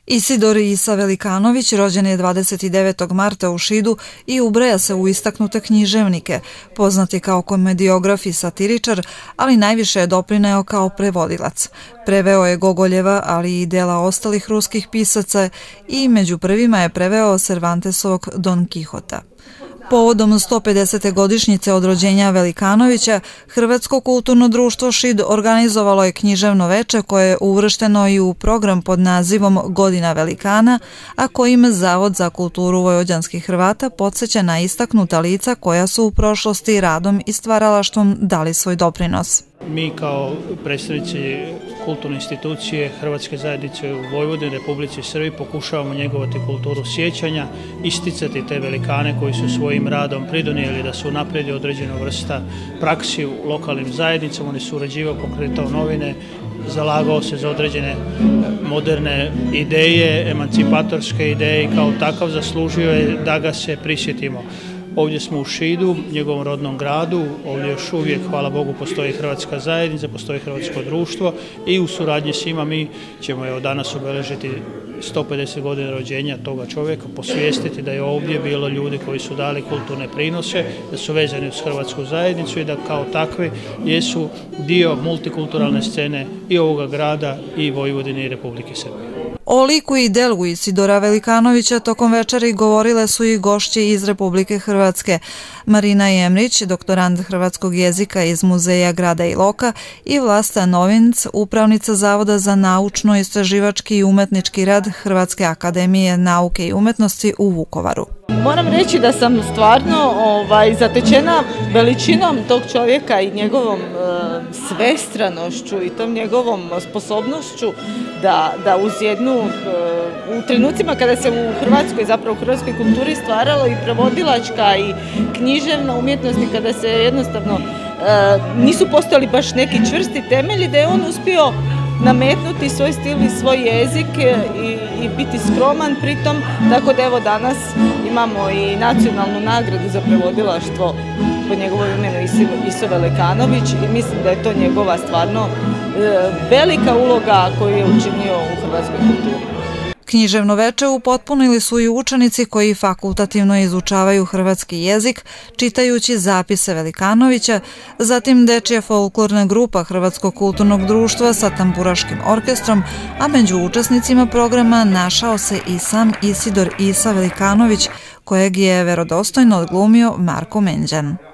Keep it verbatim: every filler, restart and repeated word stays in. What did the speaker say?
Isidor Isa Velikanović rođen je dvadeset devetog marta u Šidu i ubraja se u istaknute književnike, poznati kao komediograf i satiričar, ali najviše je doprineo kao prevodilac. Preveo je Gogoljeva, ali i dela ostalih ruskih pisaca i među prvima je preveo Cervantesovog Don Kihota. Povodom sto pedesete godišnjice od rođenja Velikanovića, Hrvatsko kulturno društvo Šid organizovalo je književno veče koje je uvršteno i u program pod nazivom Godina Velikana, a kojim Zavod za kulturu vojvođanskih Hrvata podsjeća na istaknuta lica koja su u prošlosti radom i stvaralaštvom dali svoj doprinos. Mi kao predstavnici kulturne institucije Hrvatske zajednice u Vojvodini, Republici Srbiji pokušavamo njegovati kulturu sjećanja, isticati te velikane koji su svojim radom pridonijeli da su unaprijedi određena vrsta praksi u lokalnim zajednicama. Oni su urađivao, pokretao novine, zalagao se za određene moderne ideje, emancipatorske ideje i kao takav zaslužio je da ga se prisjetimo. Ovdje smo u Šidu, njegovom rodnom gradu, ovdje još uvijek, hvala Bogu, postoji Hrvatska zajednica, postoji Hrvatsko društvo i u suradnji s njima mi ćemo evo danas obeležiti sto pedeset godina rođenja toga čovjeka, posvijestiti da je ovdje bilo ljudi koji su dali kulturne prinose, da su vezani uz Hrvatsku zajednicu i da kao takvi jesu dio multikulturalne scene i ovoga grada i Vojvodine i Republike Srbije. O liku i delu Isidora Velikanovića tokom večeri govorile su i gošće iz Republike Hrvatske. Marina Jemrić, doktorant hrvatskog jezika iz Muzeja grada Iloka, i Vlasta Novinc, upravnica Zavoda za naučno-istraživački i umetnički rad Hrvatske akademije nauke i umetnosti u Vukovaru. Moram reći da sam stvarno ovaj, zatečena veličinom tog čovjeka i njegovom e, svestranošću i tom njegovom sposobnošću da, da uz jednu, e, u trenucima kada se u Hrvatskoj, zapravo u hrvatskoj kulturi stvaralo i prevodilačka i književna umjetnost i kada se jednostavno e, nisu postojali baš neki čvrsti temelji, da je on uspio nametnuti svoj stil i svoj jezik i, i biti skroman pritom, tako da evo danas imamo i nacionalnu nagradu za prevodilaštvo po njegovom imenu Iso Velikanović i mislim da je to njegova stvarno e, velika uloga koju je učinio u hrvatskoj kulturi. Književno veče upotpunili su i učenici koji fakultativno izučavaju hrvatski jezik, čitajući zapise Velikanovića, zatim dečija folklorna grupa Hrvatskog kulturnog društva sa tamburaškim orkestrom, a među učesnicima programa našao se i sam Isidor Isa Velikanović, kojeg je verodostojno odglumio Marko Menđan.